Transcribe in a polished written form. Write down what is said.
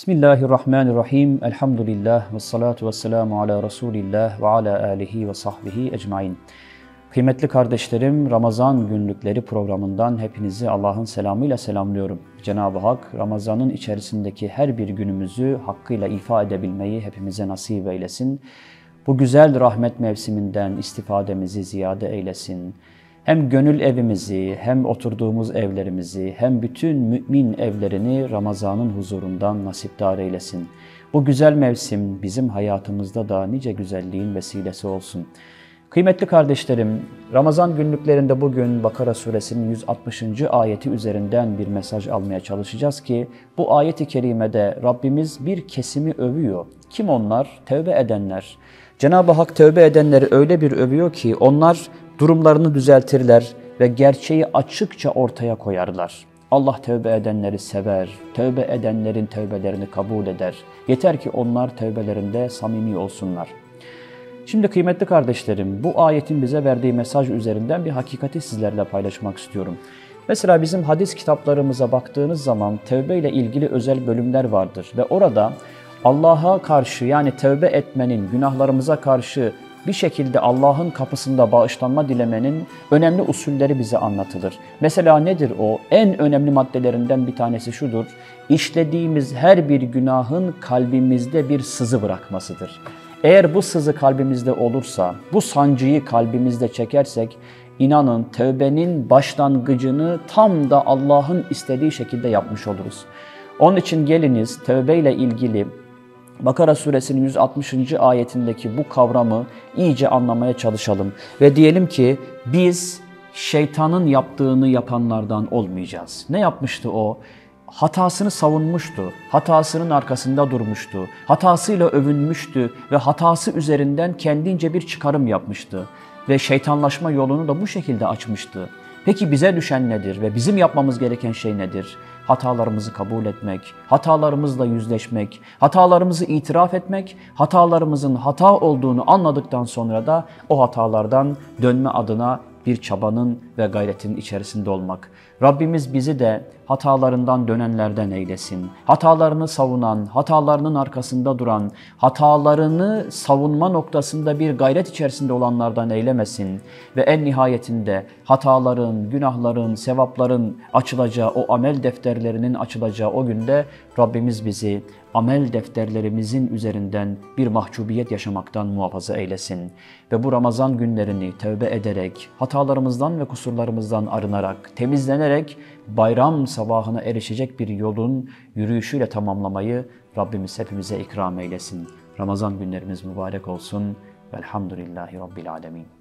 Bismillahirrahmanirrahim. Elhamdülillah ve salatu ve selamu ala Resulillah ve ala alihi ve sahbihi ecmain. Kıymetli kardeşlerim, Ramazan Günlükleri programından hepinizi Allah'ın selamıyla selamlıyorum. Cenab-ı Hak, Ramazan'ın içerisindeki her bir günümüzü hakkıyla ifa edebilmeyi hepimize nasip eylesin. Bu güzel rahmet mevsiminden istifademizi ziyade eylesin. Hem gönül evimizi, hem oturduğumuz evlerimizi, hem bütün mümin evlerini Ramazan'ın huzurundan nasipdar eylesin. Bu güzel mevsim bizim hayatımızda da nice güzelliğin vesilesi olsun. Kıymetli kardeşlerim, Ramazan günlüklerinde bugün Bakara suresinin 160. ayeti üzerinden bir mesaj almaya çalışacağız ki bu ayet-i kerimede Rabbimiz bir kesimi övüyor. Kim onlar? Tevbe edenler. Cenab-ı Hak tevbe edenleri öyle bir övüyor ki onlar durumlarını düzeltirler ve gerçeği açıkça ortaya koyarlar. Allah tevbe edenleri sever, tevbe edenlerin tevbelerini kabul eder. Yeter ki onlar tevbelerinde samimi olsunlar. Şimdi kıymetli kardeşlerim, bu ayetin bize verdiği mesaj üzerinden bir hakikati sizlerle paylaşmak istiyorum. Mesela bizim hadis kitaplarımıza baktığınız zaman tevbe ile ilgili özel bölümler vardır ve orada Allah'a karşı, yani tevbe etmenin, günahlarımıza karşı bir şekilde Allah'ın kapısında bağışlanma dilemenin önemli usulleri bize anlatılır. Mesela nedir o? En önemli maddelerinden bir tanesi şudur: İşlediğimiz her bir günahın kalbimizde bir sızı bırakmasıdır. Eğer bu sızı kalbimizde olursa, bu sancıyı kalbimizde çekersek, inanın tevbenin başlangıcını tam da Allah'ın istediği şekilde yapmış oluruz. Onun için geliniz tevbeyle ilgili Bakara suresinin 160. ayetindeki bu kavramı iyice anlamaya çalışalım. Ve diyelim ki biz şeytanın yaptığını yapanlardan olmayacağız. Ne yapmıştı o? Hatasını savunmuştu, hatasının arkasında durmuştu, hatasıyla övünmüştü ve hatası üzerinden kendince bir çıkarım yapmıştı. Ve şeytanlaşma yolunu da bu şekilde açmıştı. Peki bize düşen nedir ve bizim yapmamız gereken şey nedir? Hatalarımızı kabul etmek, hatalarımızla yüzleşmek, hatalarımızı itiraf etmek, hatalarımızın hata olduğunu anladıktan sonra da o hatalardan dönme adına bir çabanın ve gayretin içerisinde olmak. Rabbimiz bizi de hatalarından dönenlerden eylesin. Hatalarını savunan, hatalarının arkasında duran, hatalarını savunma noktasında bir gayret içerisinde olanlardan eylemesin. Ve en nihayetinde hataların, günahların, sevapların açılacağı, o amel defterlerinin açılacağı o günde Rabbimiz bizi amel defterlerimizin üzerinden bir mahcubiyet yaşamaktan muhafaza eylesin. Ve bu Ramazan günlerini tevbe ederek, hatalarımızdan ve kusurlarımızdan arınarak, temizlenerek bayram sabahına erişecek bir yolun yürüyüşüyle tamamlamayı Rabbimiz hepimize ikram eylesin. Ramazan günlerimiz mübarek olsun. Velhamdülillahi Rabbil alemin.